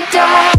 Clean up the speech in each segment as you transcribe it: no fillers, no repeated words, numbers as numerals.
down.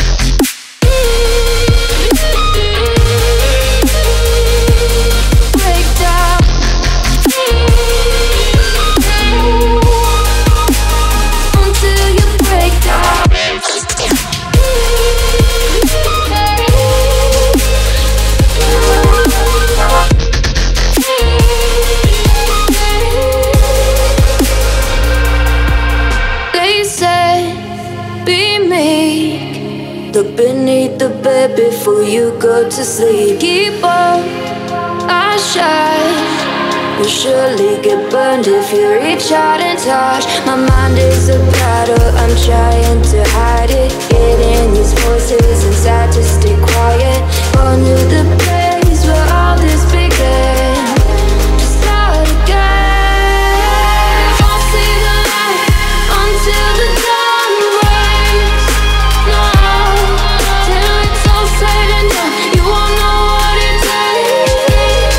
Look beneath the bed before you go to sleep. Keep on, I shine. You'll surely get burned if you reach out and touch. My mind is a battle, I'm trying to hide it. Getting these voices inside to stay quiet. On to the place where all this began. To start again. I'll see the light until the dawn breaks. No, till it's all said and done, you won't know what it takes.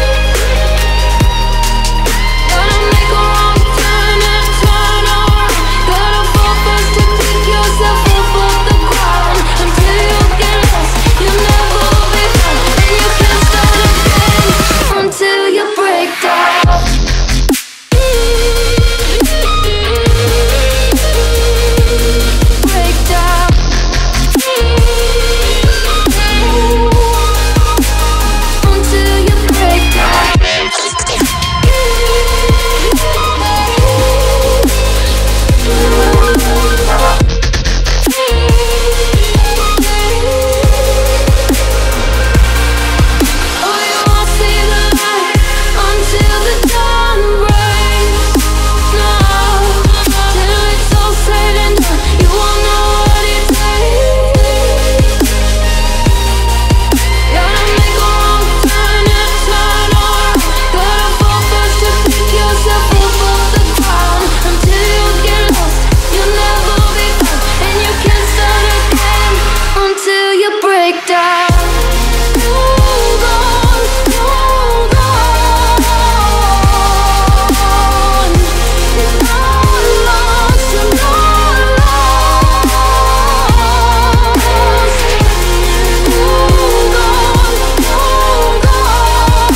Gotta make a wrong turn and turn around. Gotta fall first to pick yourself up off the ground. Until you get lost, you'll never be found. And you can't start again until you break down. Break down. Until you break down. Oh, you won't see the light until the dawn breaks. No, till it's all said and done, you won't know what it takes. Gotta make a wrong turn and turn around. Gotta fall first to pick yourself up off the ground. Until you get lost, you'll never be found. And you can't start again until you break down. Hold on, hold on. You're not lost, you're not lost. Hold on, hold on.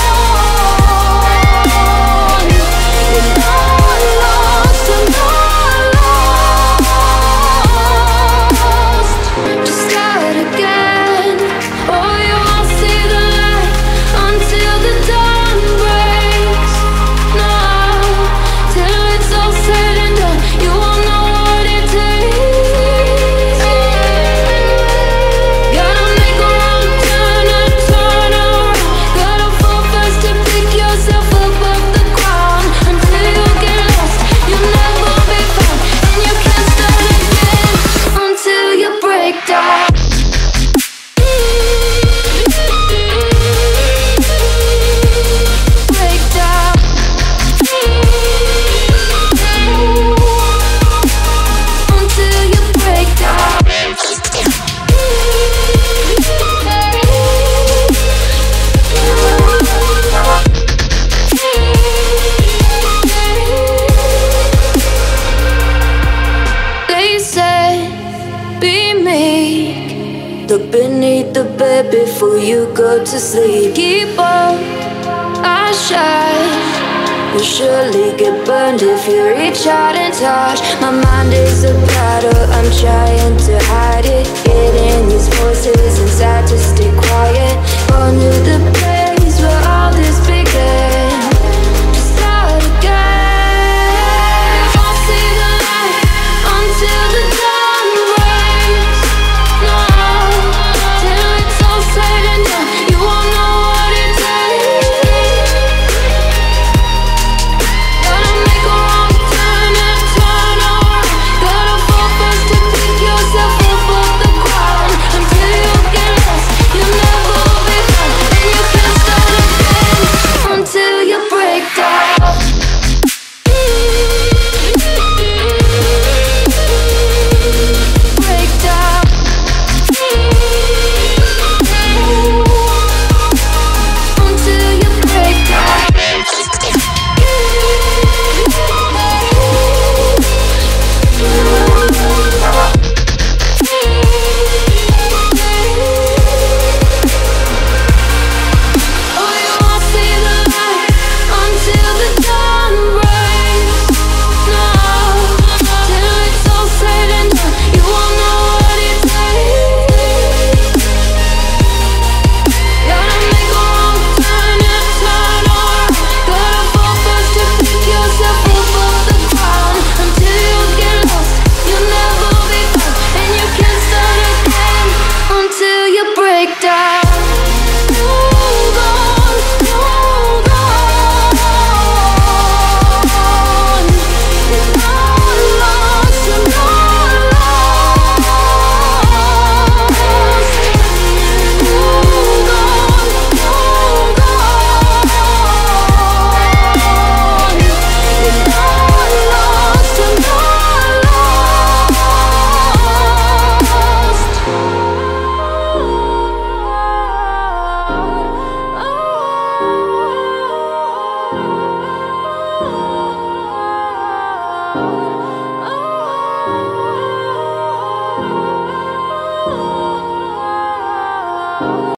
You're not lost, you're not lost. Just start again. Oh, you won't see the light until the dawn breaks. No, till it's all said and done, you won't know what it takes. Gotta make a wrong turn and turn around. Gotta fall first to pick yourself up off the ground. Until you get lost, you'll never be found. And you can't start again until you break down. Break down. Until you break down. They say, be meek. Look beneath the bed before you go to sleep. Keep on, I shine. You'll surely get burned if you reach out and touch. My mind is a battle, I'm trying to hide